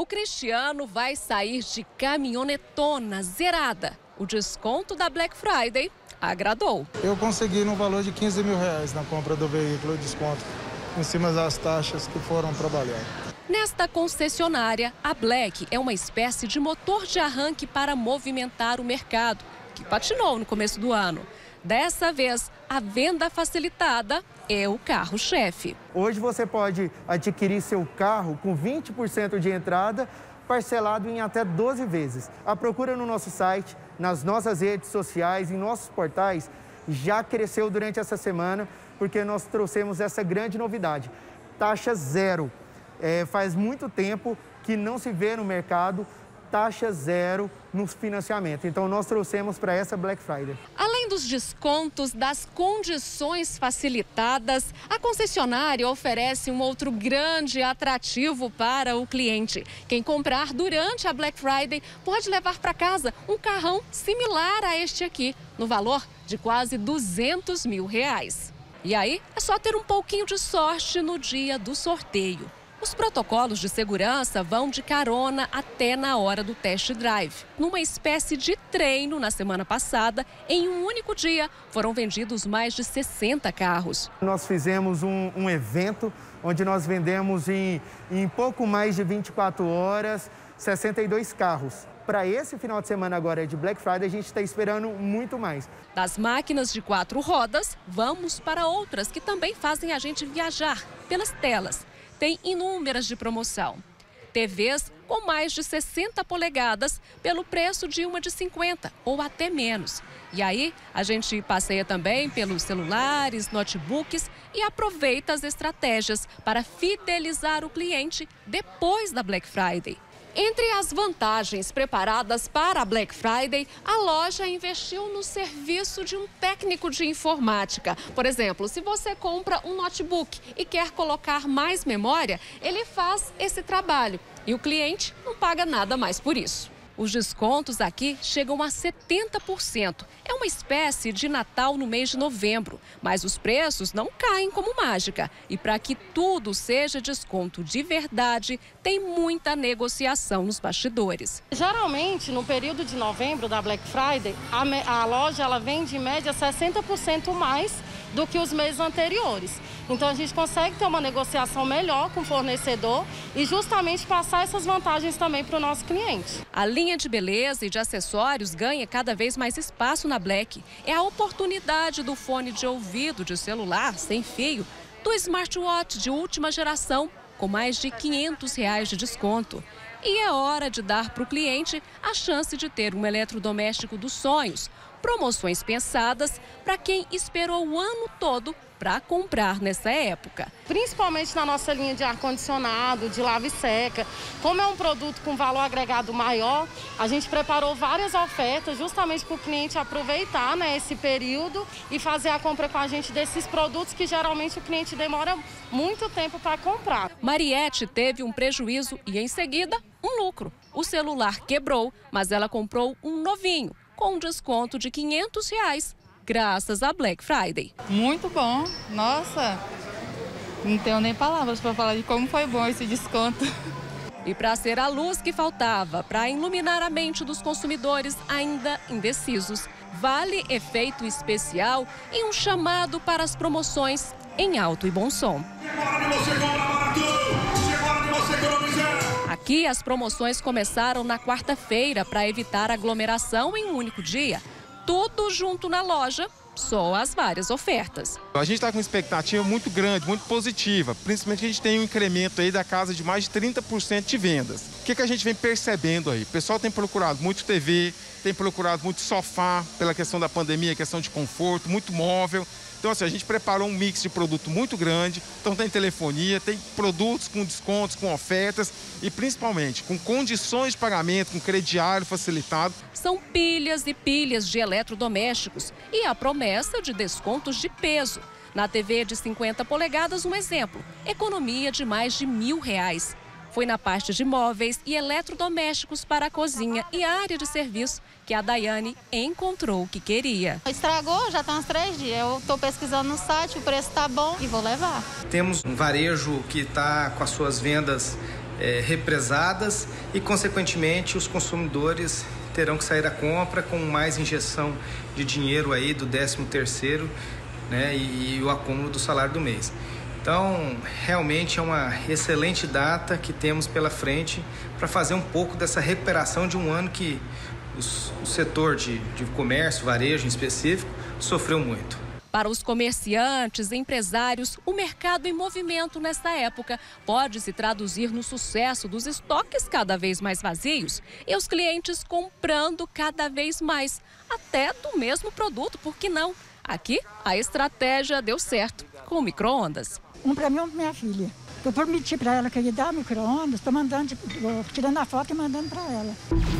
Cristiano vai sair de caminhonetona zerada. O desconto da Black Friday agradou. Eu consegui no valor de R$15 mil na compra do veículo, desconto em cima das taxas que foram trabalhadas. Nesta concessionária, a Black é uma espécie de motor de arranque para movimentar o mercado, que patinou no começo do ano. Dessa vez, a venda facilitada é o carro-chefe. Hoje você pode adquirir seu carro com 20% de entrada, parcelado em até 12 vezes. A procura no nosso site, nas nossas redes sociais, em nossos portais, já cresceu durante essa semana, porque nós trouxemos essa grande novidade. Taxa zero. Faz muito tempo que não se vê no mercado taxa zero no financiamento. Então, nós trouxemos para essa Black Friday. Além dos descontos, das condições facilitadas, a concessionária oferece um outro grande atrativo para o cliente. Quem comprar durante a Black Friday pode levar para casa um carrão similar a este aqui, no valor de quase R$200 mil. E aí, é só ter um pouquinho de sorte no dia do sorteio. Os protocolos de segurança vão de carona até na hora do test drive. Numa espécie de treino, na semana passada, em um único dia, foram vendidos mais de 60 carros. Nós fizemos um evento onde nós vendemos em pouco mais de 24 horas, 62 carros. Para esse final de semana agora de Black Friday, a gente está esperando muito mais. Das máquinas de 4 rodas, vamos para outras que também fazem a gente viajar pelas telas. Tem inúmeras de promoção. TVs com mais de 60 polegadas pelo preço de uma de 50 ou até menos. E aí a gente passeia também pelos celulares, notebooks e aproveita as estratégias para fidelizar o cliente depois da Black Friday. Entre as vantagens preparadas para a Black Friday, a loja investiu no serviço de um técnico de informática. Por exemplo, se você compra um notebook e quer colocar mais memória, ele faz esse trabalho e o cliente não paga nada mais por isso. Os descontos aqui chegam a 70%. É uma espécie de Natal no mês de novembro, mas os preços não caem como mágica. E para que tudo seja desconto de verdade, tem muita negociação nos bastidores. Geralmente, no período de novembro da Black Friday, a loja ela vende em média 60% mais do que os meses anteriores. Então a gente consegue ter uma negociação melhor com o fornecedor e justamente passar essas vantagens também para o nosso cliente. A linha de beleza e de acessórios ganha cada vez mais espaço na Black. É a oportunidade do fone de ouvido de celular sem fio, do smartwatch de última geração com mais de R$500 de desconto. E é hora de dar para o cliente a chance de ter um eletrodoméstico dos sonhos. Promoções pensadas para quem esperou o ano todo para comprar nessa época. Principalmente na nossa linha de ar-condicionado, de lava e seca. Como é um produto com valor agregado maior, a gente preparou várias ofertas justamente para o cliente aproveitar, né, esse período e fazer a compra com a gente desses produtos que geralmente o cliente demora muito tempo para comprar. Mariette teve um prejuízo e em seguida um lucro. O celular quebrou, mas ela comprou um novinho com um desconto de R$500, graças à Black Friday. Muito bom, nossa, não tenho nem palavras para falar de como foi bom esse desconto. E para ser a luz que faltava, para iluminar a mente dos consumidores ainda indecisos, vale efeito especial e um chamado para as promoções em alto e bom som. Aqui as promoções começaram na quarta-feira para evitar aglomeração em um único dia. Tudo junto na loja, só as várias ofertas. A gente está com uma expectativa muito grande, muito positiva. Principalmente que a gente tem um incremento aí da casa de mais de 30% de vendas. O que a gente vem percebendo aí? O pessoal tem procurado muito TV, tem procurado muito sofá pela questão da pandemia, questão de conforto, muito móvel. Então, assim, a gente preparou um mix de produto muito grande. Então, tem telefonia, tem produtos com descontos, com ofertas e, principalmente, com condições de pagamento, com crediário facilitado. São pilhas e pilhas de eletrodomésticos e a promessa de descontos de peso. Na TV de 50 polegadas, um exemplo, economia de mais de R$1.000. Foi na parte de móveis e eletrodomésticos para a cozinha e a área de serviço que a Daiane encontrou o que queria. Estragou, já está uns 3 dias. Eu estou pesquisando no site, o preço está bom e vou levar. Temos um varejo que está com as suas vendas represadas e, consequentemente, os consumidores terão que sair à compra com mais injeção de dinheiro aí do 13º, né, e o acúmulo do salário do mês. Então, realmente é uma excelente data que temos pela frente para fazer um pouco dessa recuperação de um ano que o setor de comércio, varejo em específico, sofreu muito. Para os comerciantes e empresários, o mercado em movimento nesta época pode se traduzir no sucesso dos estoques cada vez mais vazios e os clientes comprando cada vez mais, até do mesmo produto, por que não? Aqui, a estratégia deu certo com o micro-ondas. Um para mim e um para minha filha. Eu prometi para ela que eu ia dar micro-ondas, estou tirando a foto e mandando para ela.